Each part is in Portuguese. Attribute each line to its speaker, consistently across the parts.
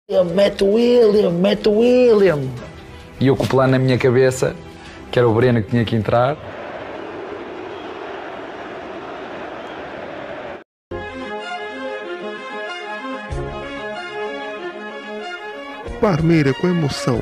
Speaker 1: Mete o William, mete o William. E eu com o plano na minha cabeça, que era o Breno que tinha que entrar.
Speaker 2: Parmeira com emoção.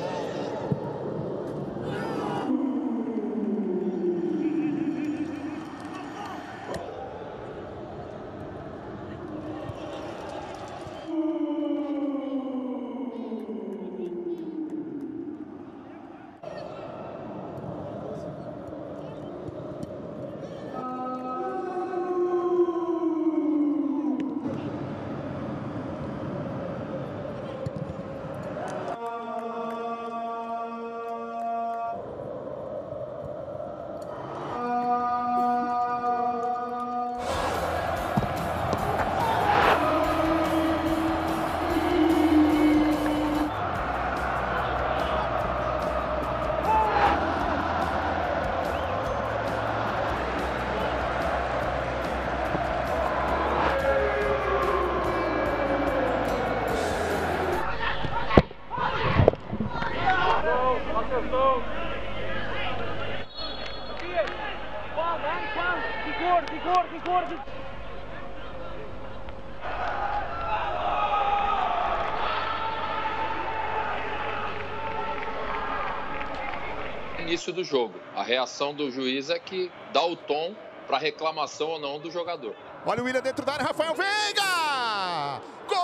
Speaker 3: Início do jogo. A reação do juiz é que dá o tom para reclamação ou não do jogador.
Speaker 4: Olha o William dentro da área, Rafael Veiga! Gol!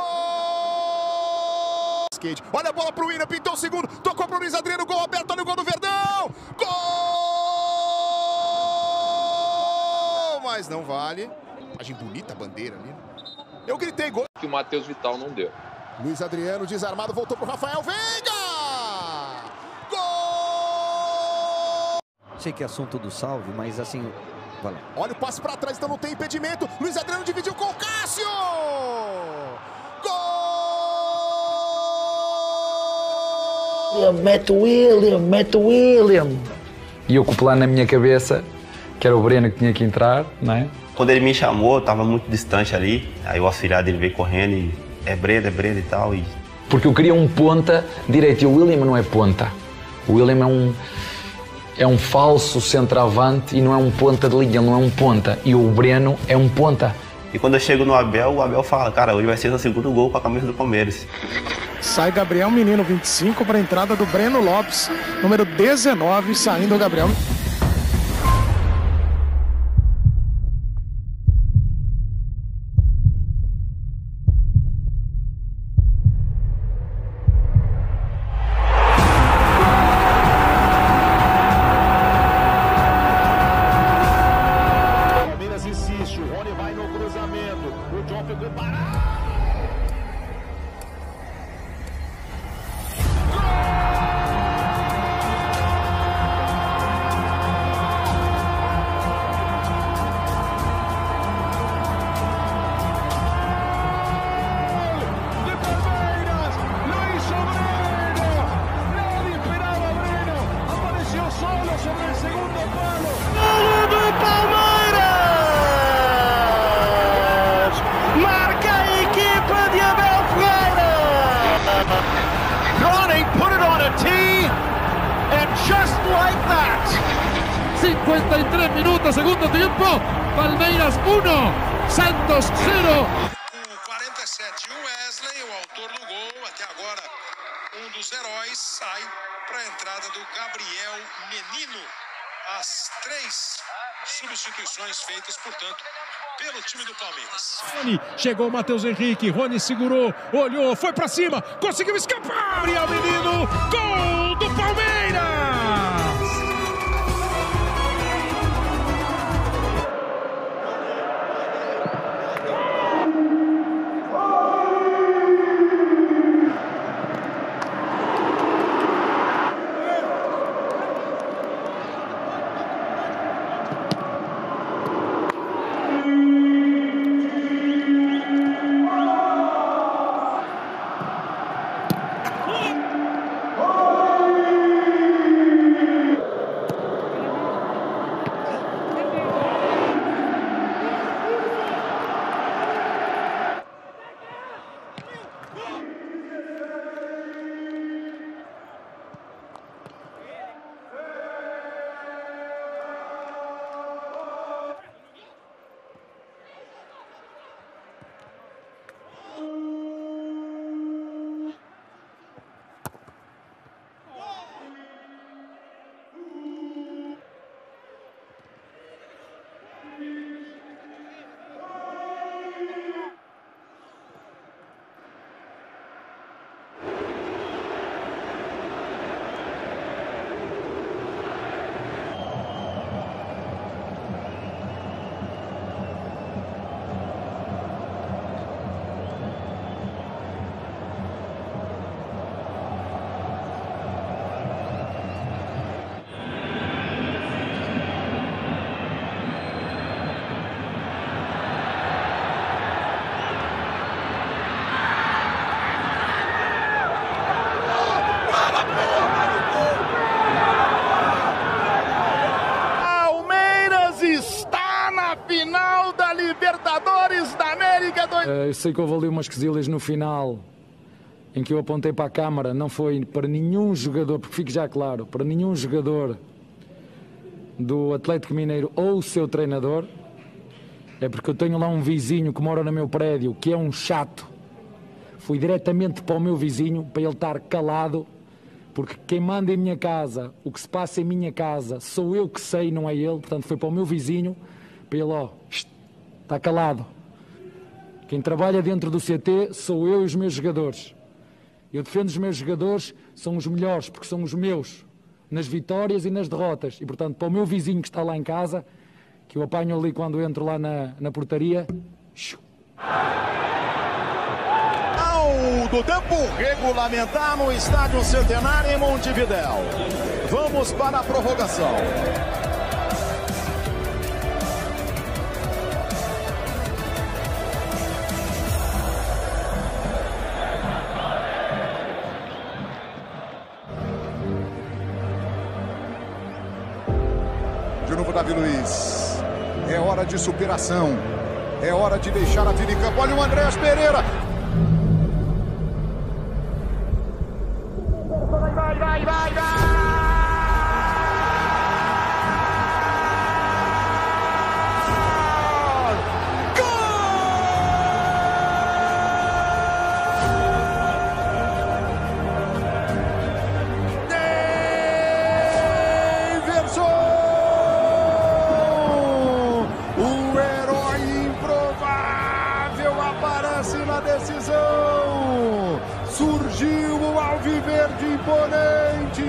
Speaker 4: Olha a bola pro William, pintou o segundo, tocou pro Luiz Adriano, gol aberto, olha o gol do Verdão! Gol! Mas não vale. Imagem bonita, a bandeira ali. Eu gritei gol.
Speaker 3: Que o Matheus Vital não deu.
Speaker 4: Luiz Adriano, desarmado, voltou pro Rafael Veiga!
Speaker 5: Sei que é assunto do salve, mas assim, vai lá.
Speaker 4: Olha o passe para trás, então não tem impedimento. Luiz Adriano dividiu com o Cássio! Gol!
Speaker 1: Mete o William, mete o William. E eu com o plano na minha cabeça, que era o Breno que tinha que entrar, não é?
Speaker 6: Quando ele me chamou, eu estava muito distante ali. Aí o auxiliar dele veio correndo e é Breno e tal.
Speaker 1: Porque eu queria um ponta direito e o William não é ponta. O William é um falso centroavante e não é um ponta de linha, ele não é um ponta. E o Breno é um ponta.
Speaker 6: E quando eu chego no Abel, o Abel fala, cara, hoje vai ser o segundo gol com a camisa do Palmeiras.
Speaker 2: Sai Gabriel Menino, 25, para a entrada do Breno Lopes, número 19, saindo o Gabriel.
Speaker 7: Just like that. 53 minutos, segundo tiempo. Palmeiras 1, Santos 0.
Speaker 8: Com 47, o Wesley, o autor do gol, até agora um dos heróis, sai para a entrada do Gabriel Menino. As 3 substituições feitas, portanto, pelo time do Palmeiras.
Speaker 7: Chegou o Matheus Henrique, Rony segurou, olhou, foi para cima, conseguiu escapar. Gabriel Menino, gol do Palmeiras!
Speaker 1: Eu sei que houve ali umas quesilhas no final em que eu apontei para a câmara, não foi para nenhum jogador, porque fique já claro, para nenhum jogador do Atlético Mineiro ou o seu treinador. É porque eu tenho lá um vizinho que mora no meu prédio, que é um chato. Fui diretamente para o meu vizinho, para ele estar calado, porque quem manda em minha casa, o que se passa em minha casa, sou eu que sei, não é ele. Portanto, foi para o meu vizinho, para ele, está calado. Quem trabalha dentro do CT sou eu e os meus jogadores. Eu defendo os meus jogadores, são os melhores, porque são os meus, nas vitórias e nas derrotas. E, portanto, para o meu vizinho que está lá em casa, que eu apanho ali quando entro lá na portaria.
Speaker 4: Do tempo regulamentar no Estádio Centenário em Montevidéu. Vamos para a prorrogação. De novo, Davi Luiz. É hora de superação. É hora de deixar a vida em campo. Olha o Andréas Pereira. Surgiu o Alviverde imponente.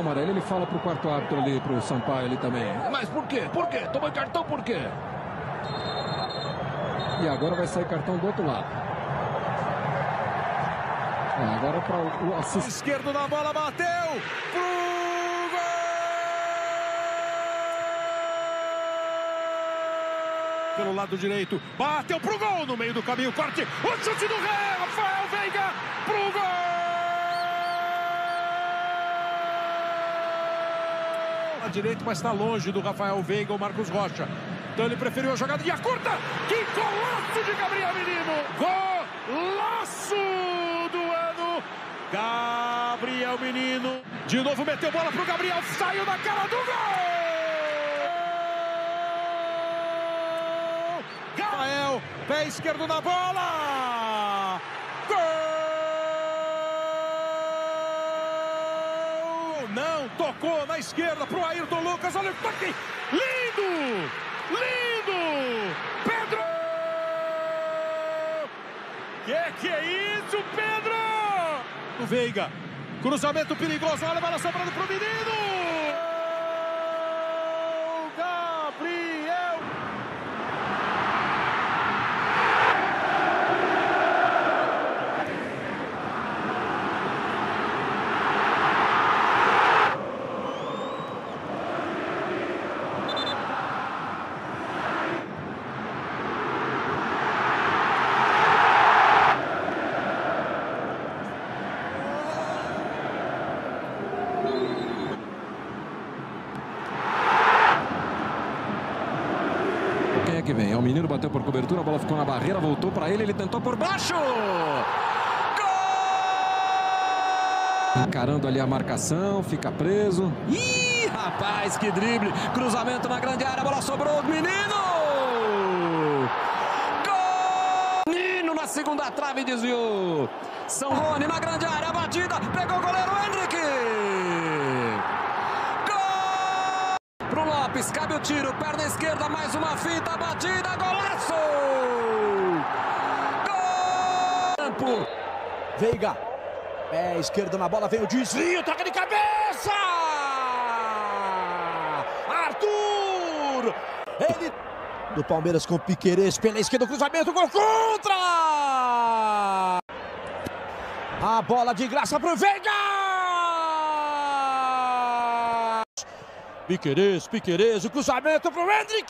Speaker 7: amarelo, ele fala pro quarto árbitro ali, pro Sampaio ali também. Mas por quê? Por quê? Tomou cartão por quê? E agora vai sair cartão do outro lado. Agora para o assistente. Esquerdo na bola, bateu pro gol! Pelo lado direito, bateu pro gol no meio do caminho, corte, o chute do Rafael Veiga pro gol! A direita, mas está longe do Rafael Veiga, o Marcos Rocha. Então ele preferiu a jogada e a curta. Que golaço de Gabriel Menino! Golaço do ano! Gabriel Menino. De novo meteu bola pro Gabriel. Saiu da cara do gol! Rafael, pé esquerdo na bola! Gol! Não, tocou na esquerda pro Ayrton Lucas. Olha o toque! Lindo! Lindo! Pedro! Que é isso, Pedro? O Veiga. Cruzamento perigoso. Olha a bola sobrando pro menino! Gabriel! Quem é que vem? É o menino, bateu por cobertura, a bola ficou na barreira, voltou para ele tentou por baixo! Gol! Encarando ali a marcação, fica preso. Ih, rapaz, que drible! Cruzamento na grande área, a bola sobrou, menino! Gol! Menino na segunda trave, desviou. São Rony na grande área, a batida, pegou o goleiro Henrique! Pro Lopes, cabe o tiro, perna esquerda, mais uma fita, batida, golaço! Gol!
Speaker 9: Veiga, pé esquerdo na bola, vem o desvio, toca de cabeça! Arthur! Ele do Palmeiras com o Piquerez, pela esquerda, o cruzamento, gol contra! A bola de graça pro Veiga! Piquerez, o cruzamento pro Henrique!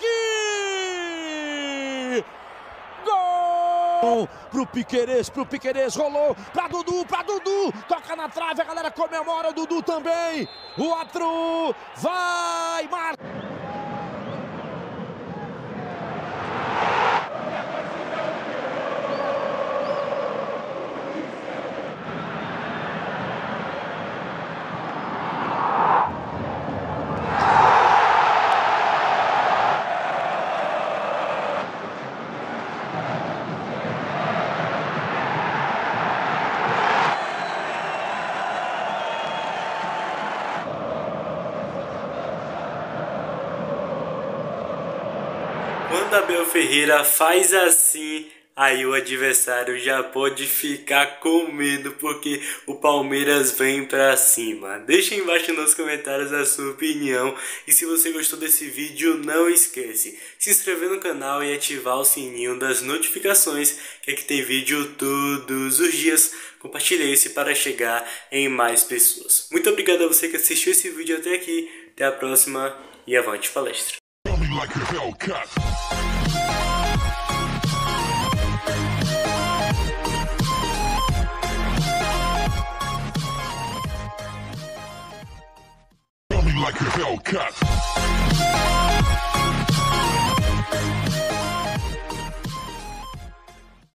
Speaker 9: Gol! Pro Piquerez, rolou pra Dudu, toca na trave, a galera comemora, o Dudu também, o outro vai, marca!
Speaker 10: Quando Abel Ferreira faz assim, aí o adversário já pode ficar com medo, porque o Palmeiras vem pra cima. Deixa aí embaixo nos comentários a sua opinião. E se você gostou desse vídeo, não esquece se inscrever no canal e ativar o sininho das notificações, que aqui tem vídeo todos os dias. Compartilhe esse para chegar em mais pessoas. Muito obrigado a você que assistiu esse vídeo até aqui. Até a próxima e avante palestra. Like a Hellcat. Like a Hellcat.